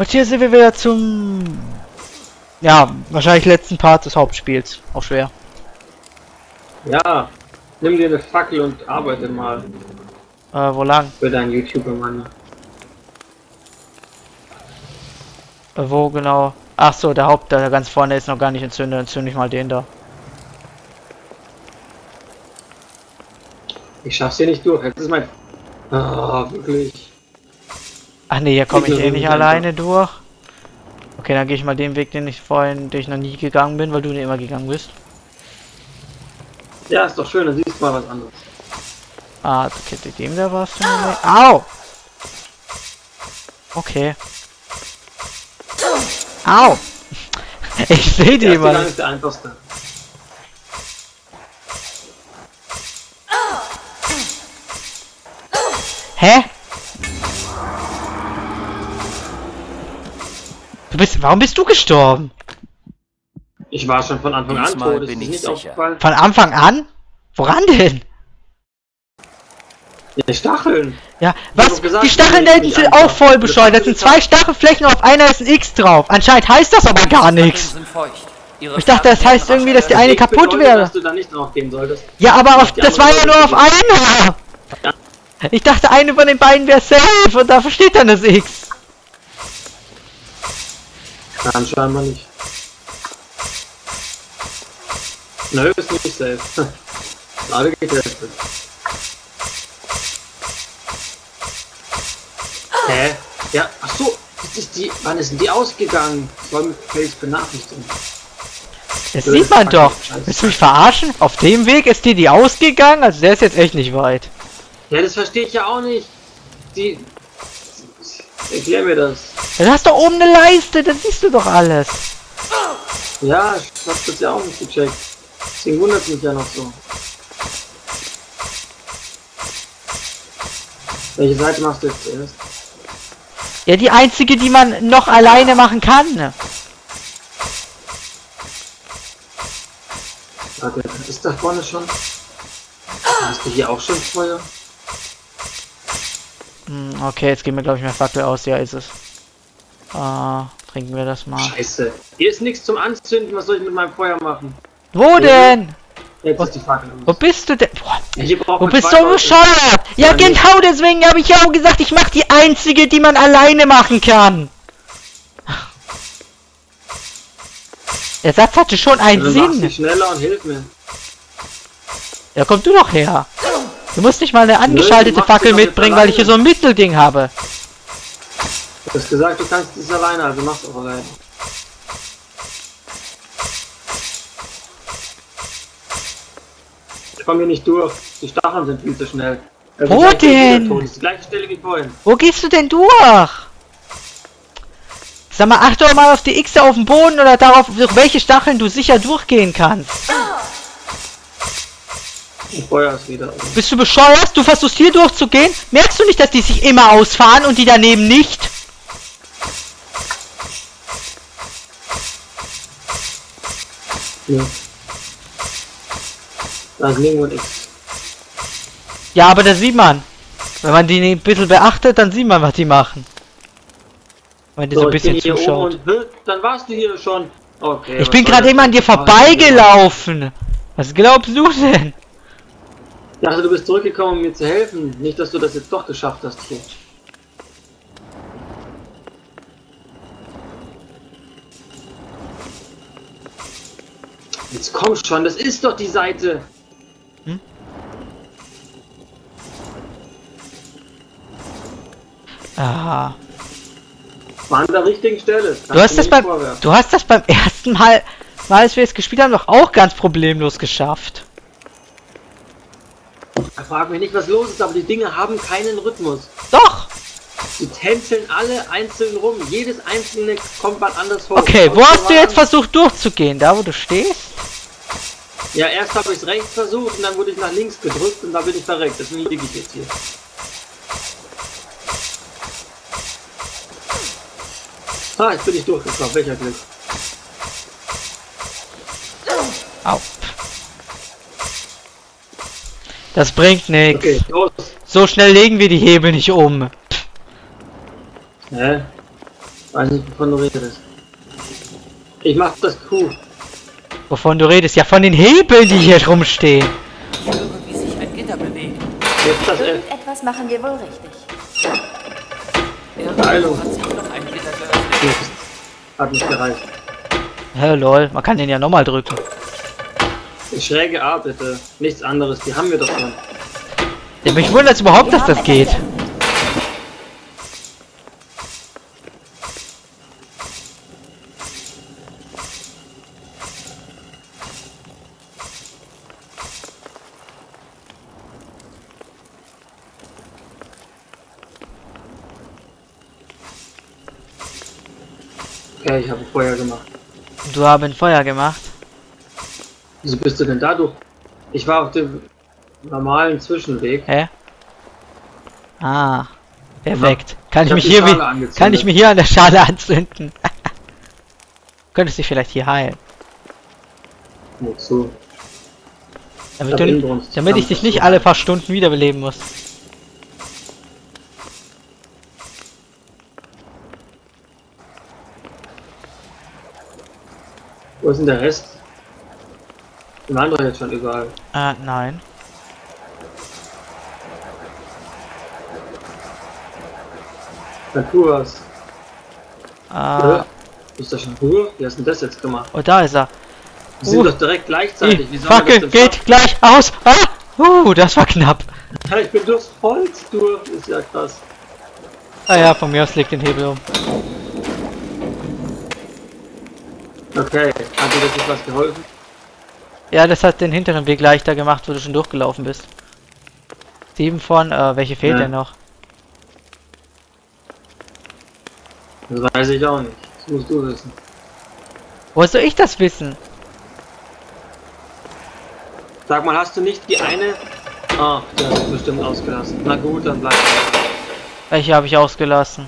Und hier sind wir wieder zum... Ja, wahrscheinlich letzten Part des Hauptspiels. Auch schwer. Ja, nimm dir eine Fackel und arbeite mal. Wo lang? Für deinen YouTuber-Mann. Wo genau? Ach so, der Haupt, der ganz vorne ist noch gar nicht entzündet. Entzünde ich mal den da. Ich schaff's hier nicht durch. Jetzt ist mein... Ah, wirklich. Ach nee, hier komme ich eh nicht alleine durch. Okay, dann gehe ich mal den Weg, den ich noch nie gegangen bin, weil du den immer gegangen bist. Ja, ist doch schön, dann siehst du mal was anderes. Ah, okay, dem da warst du nicht. Au! Okay. Au! Ich sehe die immer. Das ist der einfachste. Hä? Warum bist du gestorben? Ich war schon von Anfang an tot, bin ist ich nicht sicher. aufgefallen. Von Anfang an? Woran denn? Die Stacheln. Ja, Ich was? hab doch gesagt, Die Stacheln die da sind hinten nicht sind auch einfach. voll bescheuert. Das sind zwei Stachelflächen, auf einer ist ein X drauf. Anscheinend heißt das aber gar nichts. Ich dachte, das heißt irgendwie, dass die eine X kaputt bedeutet, wäre. dass du da nicht drauf gehen solltest. Ja, aber auf, Die das war ja andere nur auf Seite einer. Ich dachte, eine von den beiden wäre safe und dafür steht dann das X. Nein, scheinbar nicht. Nö, ist nicht safe. Gerade getestet. Hä? Ja, ach so, das ist die. Wann ist denn die ausgegangen? Soll mit Face benachrichtigen. Das sieht man doch. Scheiße. Willst du mich verarschen? Auf dem Weg ist die ausgegangen? Also der ist jetzt echt nicht weit. Ja, das verstehe ich ja auch nicht. Die. Erklär mir das. Du hast doch oben eine Leiste, dann siehst du doch alles. Ja, ich hab das ja auch nicht gecheckt. Deswegen wundert mich ja noch so. Welche Seite machst du jetzt zuerst? Ja, die einzige, die man noch alleine machen kann. Warte, ist da vorne schon? Hast du hier auch schon Feuer? Okay, jetzt gehen wir, glaube ich, mehr Fackel aus. Ja, ist es. Trinken wir das mal. Scheiße. Hier ist nichts zum Anzünden. Was soll ich mit meinem Feuer machen? Wo denn? Jetzt ist die Fackel Wo aus. bist du denn? Boah, Ja, hier braucht du man bist zwei so Leute. bescheuert! Ja, genau deswegen habe ich ja auch gesagt, ich mache die einzige, die man alleine machen kann. Der Satz hatte schon einen Dann machst du Sinn. schneller und hilf mir. Ja, komm du doch her. Du musst nicht mal eine angeschaltete machst Fackel du doch jetzt mitbringen, weil ich hier so ein Mittelding habe. Du hast gesagt, du kannst das alleine, also mach's auch alleine. Ich komme hier nicht durch. Die Stacheln sind viel zu schnell. Also Wo gleich bin ich wieder denn? tot. Das ist die gleiche Stelle wie vorhin. Wo gehst du denn durch? Sag mal, achte doch mal auf die X auf dem Boden oder darauf, durch welche Stacheln du sicher durchgehen kannst. Das Feuer ist wieder. Bist du bescheuert? Du versuchst hier durchzugehen? Merkst du nicht, dass die sich immer ausfahren und die daneben nicht? Ja. Da ist nirgendwo ein X. Ja, aber das sieht man. Wenn man die ein bisschen beachtet, dann sieht man, was die machen. Wenn die so ein ich bin bisschen hier zuschaut. oben und dann warst du hier schon. Okay. Ich was bin soll gerade das eben an dir denn? vorbeigelaufen. Was glaubst du denn? Ich dachte, du bist zurückgekommen, um mir zu helfen. Nicht, dass du das jetzt doch geschafft hast hier. Jetzt komm schon, das ist doch die Seite. Ah. War an der richtigen Stelle. Du hast das beim ersten Mal, als wir es gespielt haben, doch auch ganz problemlos geschafft. Frag mich nicht, was los ist, aber die Dinge haben keinen Rhythmus. Doch! Die tänzeln alle einzeln rum. Jedes einzelne kommt wann anders hoch. Okay, wo Und hast du jetzt voran- versucht durchzugehen? Da, wo du stehst? Ja, erst habe ich es rechts versucht und dann wurde ich nach links gedrückt und da bin ich verreckt. Deswegen liege ich jetzt hier. Ah, jetzt bin ich durchgekommen. Welcher Glück. Au. Das bringt nichts. Okay, los. So schnell legen wir die Hebel nicht um. Hä? Weiß nicht, wovon du redest. Ich mach das Q. Wovon du redest? Ja, von den Hebeln, die hier rumstehen. Ich höre, wie sich ein Gitter bewegt. Jetzt das F. Irgendetwas machen wir wohl richtig. Beeilung. Hat sich noch ein Gitter geöffnet. Jetzt. Hat nicht gereicht. Hä, lol, man kann den ja nochmal drücken. Schräge A bitte. Nichts anderes, die haben wir doch schon. Ja, mich wundert es überhaupt, dass das geht. Okay, ich habe Feuer gemacht. Du hast ein Feuer gemacht. Wieso bist du denn da, du? Ich war auf dem normalen Zwischenweg. Hä? Ah. Perfekt. Kann ich hab mich die hier Schale wie, angezündet. kann ich mich hier an der Schale anzünden? Könntest dich vielleicht hier heilen. Wozu? Damit, hab du, Inbrunst. damit ich dich nicht alle paar Stunden wiederbeleben muss. Wo ist denn der Rest? Die waren doch jetzt schon überall. Nein. Dann tu was. Ah, Ist das schon Ruhe? Wie hast du denn das jetzt gemacht? oh, da ist er. Wir sind doch direkt gleichzeitig. Wie Die soll man Fackel das denn geht gleich aus. Ah, das war knapp. schaffen? Ja, ich bin durchs Holz durch. Ist ja krass. Ah ja, von mir aus legt den Hebel um. Okay, hat dir das jetzt was geholfen? Ja, das hat den hinteren Weg leichter gemacht, wo du schon durchgelaufen bist. 7 von, welche fehlt Ja. denn noch? Das weiß ich auch nicht. Das musst du wissen. Woher soll ich das wissen? Sag mal, hast du nicht die eine... Ah, die hast du bestimmt ausgelassen. Na gut, dann bleib. Welche habe ich ausgelassen?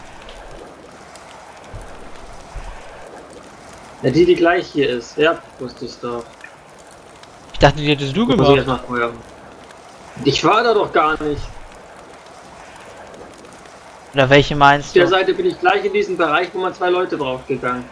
Ja, die gleich hier ist. Ja, wusste ich doch. Ich dachte, die hättest du Muss ich gemacht. erst mal Feuer. Ich war da doch gar nicht. Oder welche Auf meinst der du? Seite bin ich gleich in diesem Bereich, wo man 2 Leute draufgegangen.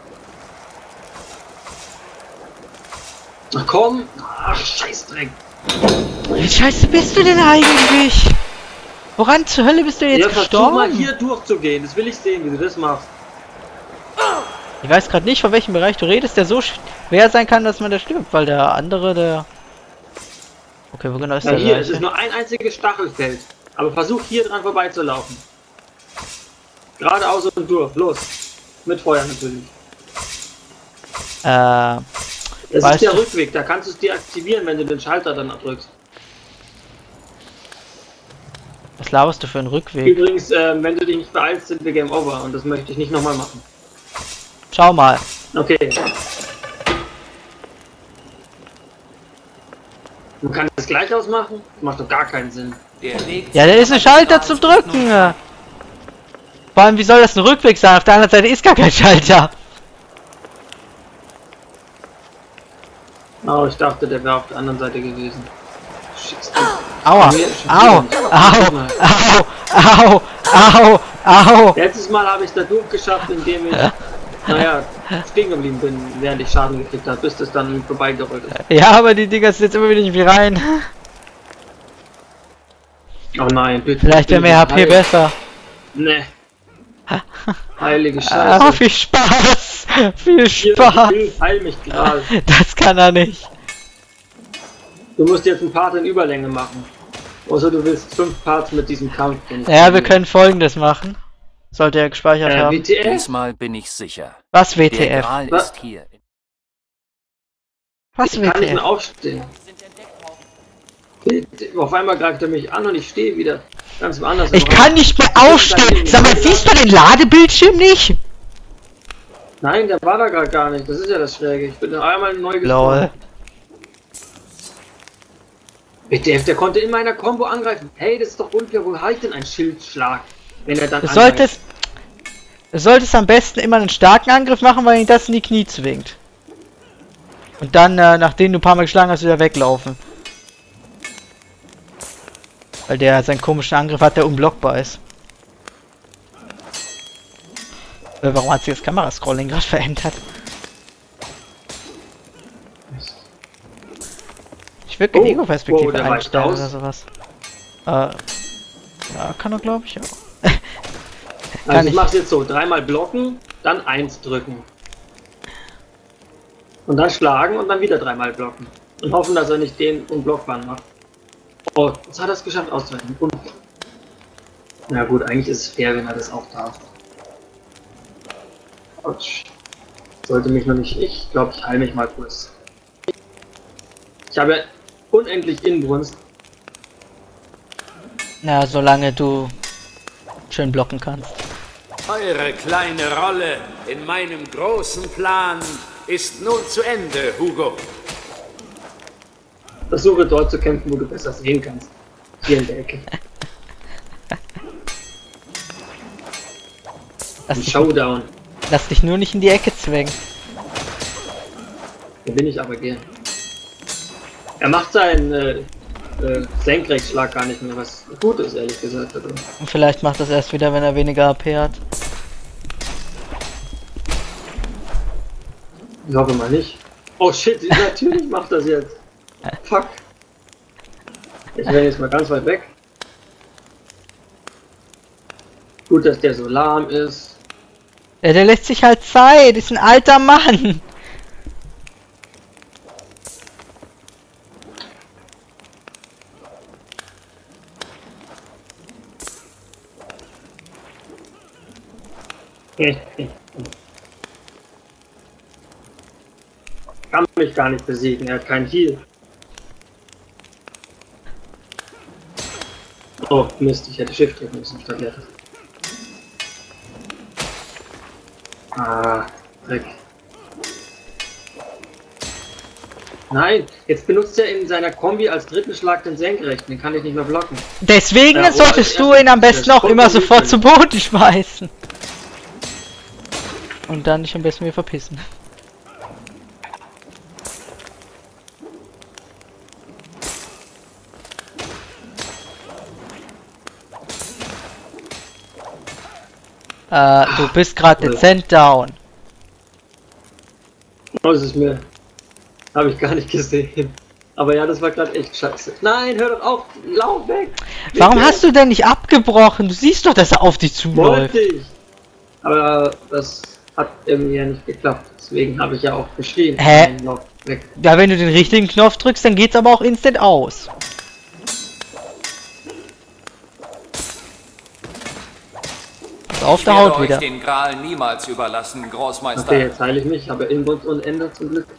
Ach komm! Ach, Scheißdreck! Wie scheiße bist du denn eigentlich? Woran zur Hölle bist du jetzt Ja, versuch mal gestorben? hier durchzugehen. Das will ich sehen, wie du das machst. Ich weiß gerade nicht, von welchem Bereich du redest, der so schwer sein kann, dass man da stirbt, weil der andere, der... Okay, wo genau ist Ja, der hier, es ist gleiche? nur ein einziges Stachelfeld. Aber versuch hier dran vorbeizulaufen. Geradeaus und durch. Los. Mit Feuer natürlich. Das Weißt ist der du- Rückweg. Da kannst du es deaktivieren, wenn du den Schalter dann drückst. Was laberst du für einen Rückweg? Übrigens, wenn du dich nicht beeilst, sind wir Game Over. Und das möchte ich nicht nochmal machen. Schau mal. Okay. Man kann das gleich ausmachen? Das macht doch gar keinen Sinn. Der Weg Ja, da ist ein Schalter zum Drücken. Vor allem, wie soll das ein Rückweg sein? Auf der anderen Seite ist gar kein Schalter. Oh, ich dachte, der wäre auf der anderen Seite gewesen. Shit. Aua. Nee, schon Au. wieder. Au. Au. Au. Au. Letztes Mal habe ich es da durchgeschafft, indem ich, naja, stehen geblieben bin, während ich Schaden gekriegt habe, bis das dann vorbeigerollt ist. Ja, aber die Dinger sind jetzt immer wieder nicht wie rein. Oh nein, bitte. Vielleicht wäre mehr HP Heil- besser. Nee. Heilige Ah, Scheiße. viel Spaß. Viel Hier, Spaß. heil mich gerade. Das kann er nicht. Du musst jetzt ein Part in Überlänge machen. Außer du willst 5 Parts mit diesem Kampf. den ich Ja, wir spiele. können Folgendes machen. Sollte er gespeichert haben. WTF? Diesmal bin ich sicher. Was Der WTF? Gral Was? ist hier. Was Ich kann nicht mehr WTF? aufstehen. Auf einmal greift er mich an und ich stehe wieder ganz woanders. Ich kann nicht mehr aufstehen. Sag mal, siehst du den Ladebildschirm nicht? Nein, der war da gerade gar nicht. Das ist ja das Schräge. Ich bin noch einmal neu Lol. WTF, der konnte in meiner Combo angreifen. Hey, das ist doch unfair. Wo halt denn ein Schildschlag? Wenn er dann Du angreift? solltest am besten immer einen starken Angriff machen, weil ihn das in die Knie zwingt. Und dann, nachdem du ein paar Mal geschlagen hast, wieder weglaufen. Weil der seinen komischen Angriff hat, der unblockbar ist. Warum hat sich das Kamerascrolling gerade verändert? Ich würde Oh, Ego-Perspektive der weicht einstellen aus. oder sowas. Ja, kann er glaube ich auch. Also ich mach's jetzt so, dreimal blocken, dann 1 drücken. Und dann schlagen und dann wieder dreimal blocken. Und hoffen, dass er nicht den unblockbaren macht. Oh, jetzt hat er es geschafft auszuweichen. Na gut, eigentlich ist es fair, wenn er das auch darf. Autsch. Sollte mich noch nicht... Ich glaube, ich heile mich mal kurz. Ich habe ja unendlich Inbrunst. Na, solange du schön blocken kannst. Eure kleine Rolle in meinem großen Plan ist nun zu Ende, Hugo. Versuche dort zu kämpfen, wo du besser sehen kannst. Hier in der Ecke. Ein Showdown. Lass dich nur nicht in die Ecke zwängen. Da bin ich aber gern. Er macht seinen Senkrechtschlag gar nicht mehr, was gut ist, ehrlich gesagt. Oder? Und vielleicht macht das erst wieder, wenn er weniger AP hat. Ich hoffe mal nicht. Oh shit, natürlich macht das jetzt. Fuck. Ich renne jetzt mal ganz weit weg. Gut, dass der so lahm ist. Ja, der lässt sich halt Zeit, ist ein alter Mann. Kann mich gar nicht besiegen, er hat keinen Heal. Oh Mist, ich hätte Shift drücken müssen statt Letter. Ah, Dreck. Nein, jetzt benutzt er in seiner Kombi als dritten Schlag den Senkrechten, den kann ich nicht mehr blocken. Deswegen Ja, solltest oder du ihn am das besten auch kommt immer doch nicht sofort hin. zu Boden schmeißen. Und dann dich am besten wieder verpissen. Du bist gerade dezent down. Oh, das ist mir... Habe ich gar nicht gesehen. Aber ja, das war gerade echt scheiße. Nein, hör doch auf! Lauf weg! Warum hast du denn nicht abgebrochen? Du siehst doch, dass er auf dich zuläuft. Wollte ich! Aber das hat irgendwie ja nicht geklappt. Deswegen habe ich ja auch geschrien. Hä? Lauf weg. Ja, wenn du den richtigen Knopf drückst, dann geht's aber auch instant aus. Pass auf, Ich der werde haut euch wieder. den Gral niemals überlassen, Großmeister. Okay, jetzt heile ich mich. Ich habe Inbrunst und Ende zum Glück.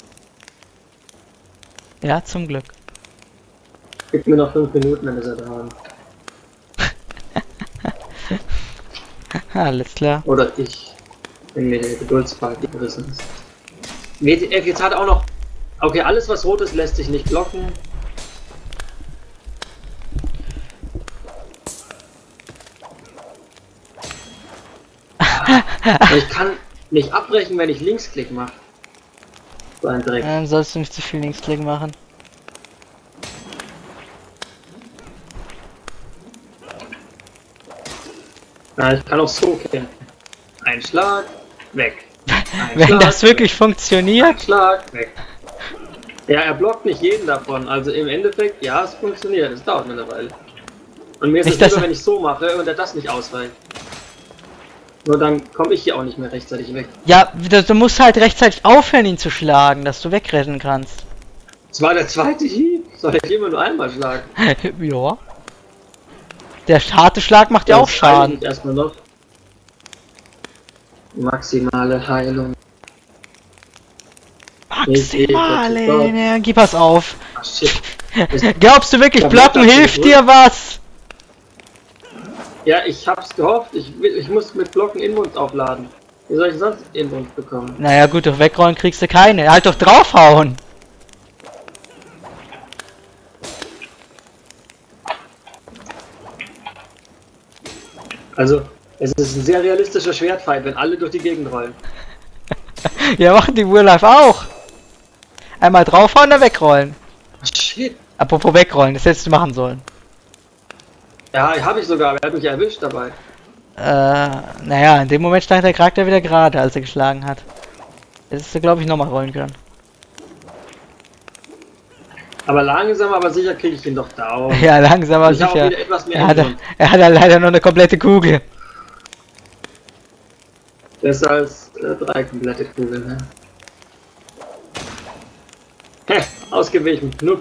Ja, zum Glück. Gib mir noch 5 Minuten, dann ist er dran. Alles klar. Oder ich. Wenn mir der Geduldsbalken gerissen ist. WTF, jetzt hat er auch noch... Okay, alles was rot ist, lässt sich nicht blocken. Ich kann nicht abbrechen, wenn ich Linksklick mache. So ein Dreck. Dann sollst du nicht zu viel Linksklick machen. Ja, ich kann auch so kämpfen. Ein Schlag, weg. Ein Wenn Schlag, das wirklich funktioniert. Ein Schlag, weg. Ja, er blockt nicht jeden davon. Also im Endeffekt, ja, es funktioniert. Es dauert mir eine Weile. Und mir ist Nicht, es dass lieber, er- wenn ich so mache und er das nicht ausreicht. Nur dann komme ich hier auch nicht mehr rechtzeitig weg. Ja, du musst halt rechtzeitig aufhören, ihn zu schlagen, dass du wegrennen kannst. Das war der zweite Hieb. Soll ich immer nur einmal schlagen? Ja. Der harte Schlag macht ja auch Jetzt heile ich Schaden. mich erstmal noch. Maximale Heilung. Maximale Energie, pass auf. Ach shit. Glaubst du wirklich, Ja, blocken das hilft ist dir was? Ja, ich hab's gehofft. Ich muss mit Blocken Inbrunst aufladen. Wie soll ich sonst Inbrunst bekommen? Naja gut, durch Wegrollen kriegst du keine. Halt doch draufhauen. Also, es ist ein sehr realistischer Schwertfight, wenn alle durch die Gegend rollen. Ja, machen die Real Life auch. Einmal draufhauen, dann wegrollen. Shit. Apropos wegrollen, das hättest du machen sollen. Ja, habe ich sogar, aber er hat mich erwischt dabei. naja, in dem Moment stand der Charakter wieder gerade, als er geschlagen hat. Jetzt ist er, glaube ich, nochmal rollen können. Aber langsam, aber sicher kriege ich ihn doch down. Ja, langsam, aber Ich habe auch sicher. wieder etwas mehr Er Hintergrund. hat ja leider nur eine komplette Kugel. Besser als 3 komplette Kugeln, ne? Hä, ausgewichen, Knupp.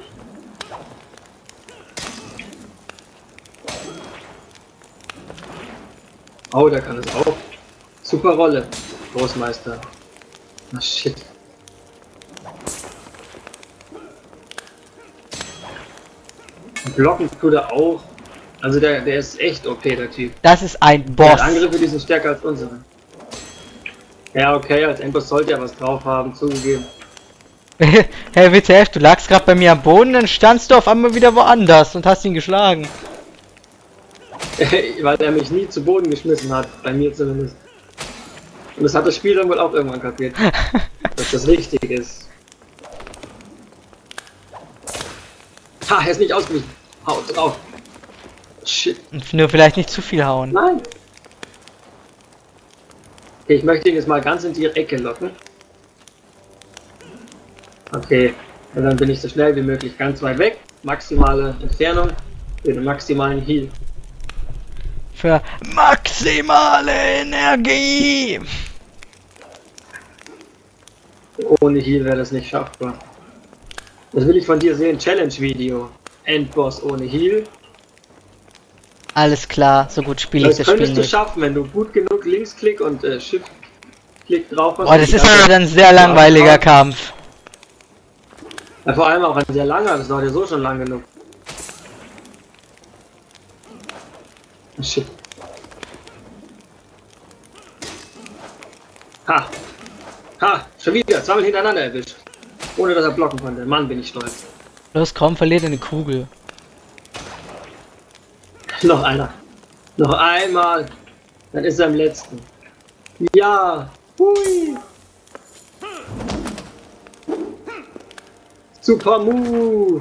Oh, der kann es auch. Super Rolle, Großmeister. Na shit. Und blocken tut er auch. Also der ist echt OP, der Typ. Das ist ein Die Boss. Angriffe, die sind stärker als unsere. Ja, okay, als Endboss sollte er was drauf haben, zugegeben. Hey, WTF, du lagst gerade bei mir am Boden, dann standst du auf einmal wieder woanders und hast ihn geschlagen. Weil er mich nie zu Boden geschmissen hat, bei mir zumindest. Und das hat das Spiel dann wohl auch irgendwann kapiert, dass das wichtig ist. Ha, er ist nicht ausgewichen. Haut drauf. Shit. Und nur vielleicht nicht zu viel hauen. Nein. Okay, ich möchte ihn jetzt mal ganz in die Ecke locken. Okay, und dann bin ich so schnell wie möglich ganz weit weg. Maximale Entfernung für den maximalen Heal. Für maximale Energie. Ohne Heal wäre das nicht schaffbar. Das will ich von dir sehen. Challenge-Video. Endboss ohne Heal. Alles klar, so gut spiele ich Das das Spiel könntest du nicht. schaffen, wenn du gut genug Linksklick und Shift-Klick drauf hast. Boah, das ist aber ein sehr langweiliger Kampf. Ja, vor allem auch ein sehr langer. Das dauert ja so schon lang genug. Shit. Ha! Ha! Schon wieder! Zweimal hintereinander erwischt. Ohne dass er blocken konnte. Mann, bin ich stolz. Los, komm, verliert eine Kugel. Noch einer. Noch einmal. Dann ist er im letzten. Ja! Hui! Super Move!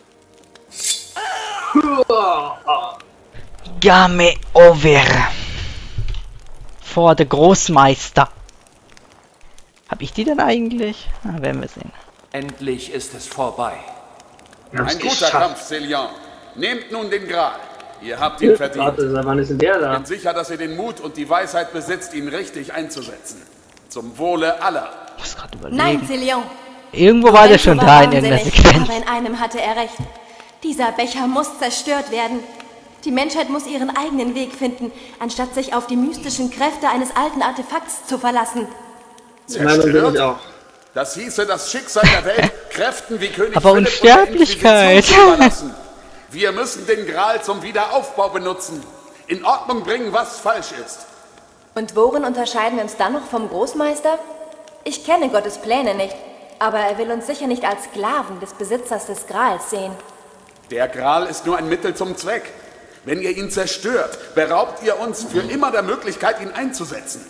Game over. Vor der Großmeister. Hab ich die denn eigentlich? Na, werden wir sehen. Endlich ist es vorbei. Wir haben's Ein guter geschafft. Kampf, Celion. Nehmt nun den Gral. Ihr habt ihn verdient. Warte, wann ist denn der da? Bin sicher, dass ihr den Mut und die Weisheit besitzt, ihn richtig einzusetzen. Zum Wohle aller. Ich muss gerade Nein, überlegen. Celion. Irgendwo war der schon da in irgendeiner wahnsinnig, Sequenz. aber in einem hatte er recht. Dieser Becher muss zerstört werden. Die Menschheit muss ihren eigenen Weg finden, anstatt sich auf die mystischen Kräfte eines alten Artefakts zu verlassen. Meinung bin ich auch. Das hieße das Schicksal der Welt Kräften wie König Aber Philipp und Unsterblichkeit. der Inquisition überlassen. Wir müssen den Gral zum Wiederaufbau benutzen. In Ordnung bringen, was falsch ist. Und worin unterscheiden wir uns dann noch vom Großmeister? Ich kenne Gottes Pläne nicht, aber er will uns sicher nicht als Sklaven des Besitzers des Grals sehen. Der Gral ist nur ein Mittel zum Zweck. Wenn ihr ihn zerstört, beraubt ihr uns für immer der Möglichkeit, ihn einzusetzen.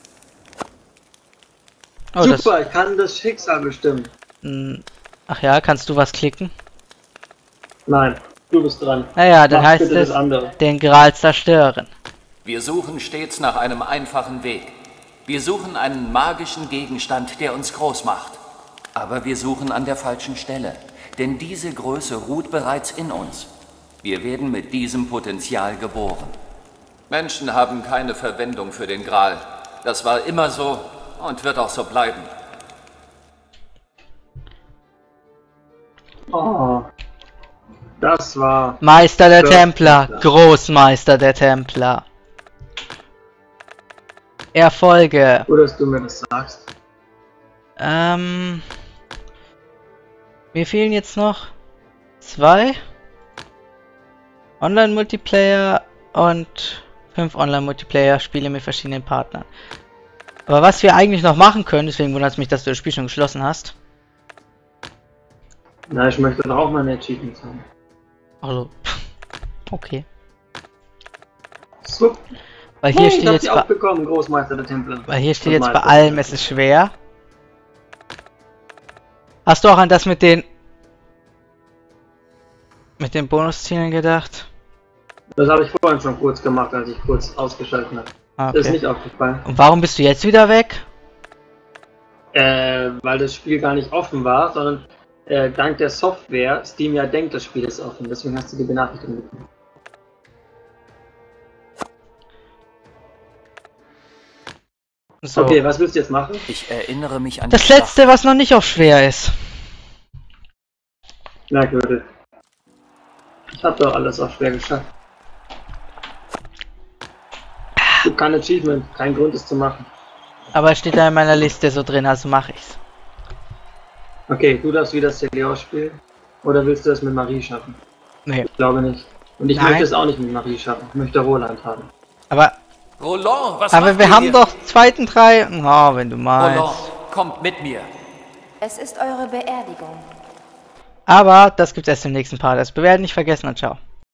Oh, das, Super, ich kann das Schicksal bestimmen. ach ja, kannst du was klicken? Nein, du bist dran. Naja, dann Mach heißt bitte es, das andere. den Gral zerstören. Wir suchen stets nach einem einfachen Weg. Wir suchen einen magischen Gegenstand, der uns groß macht. Aber wir suchen an der falschen Stelle. Denn diese Größe ruht bereits in uns. Wir werden mit diesem Potenzial geboren. Menschen haben keine Verwendung für den Gral. Das war immer so und wird auch so bleiben. Oh, das war... Meister der Ja, Templer, klar. Großmeister der Templer. Erfolge. Gut, dass du mir das sagst. Mir fehlen jetzt noch 2 Online-Multiplayer und 5 Online-Multiplayer-Spiele mit verschiedenen Partnern. Aber was wir eigentlich noch machen können, deswegen wundert es mich, dass du das Spiel schon geschlossen hast. Na, ich möchte doch auch meine Achievements haben. Also, okay. So. Weil hier Hey, ich steht hab jetzt sie bei, auch bekommen, Großmeister der Templer. weil hier steht jetzt bei Meister. allem, es ist schwer. Hast du auch an das mit den Bonuszielen gedacht? Das habe ich vorhin schon kurz gemacht, als ich kurz ausgeschaltet habe. Ah, Das ist okay. nicht aufgefallen. Und warum bist du jetzt wieder weg? Weil das Spiel gar nicht offen war, sondern dank der Software, Steam ja denkt, das Spiel ist offen. Deswegen hast du die Benachrichtigung bekommen. So. Okay, was willst du jetzt machen? Ich erinnere mich an Das die letzte, was noch nicht auf schwer ist. Merkwürdig. Ich habe doch alles auf schwer geschafft. Es gibt kein Achievement, kein Grund es zu machen. Aber es steht da in meiner Liste so drin, also mache ich's. Okay, du darfst wieder Celios spielen. Oder willst du das mit Marie schaffen? Nee. Ich glaube nicht. Und ich Nein. möchte es auch nicht mit Marie schaffen. Ich möchte Roland haben. Aber Roland, was Aber macht wir ihr haben hier? doch zweiten drei. Oh, wenn du meinst. Roland, kommt mit mir. Es ist eure Beerdigung. Aber das gibt's erst im nächsten Part. Das Bewerten nicht vergessen und ciao.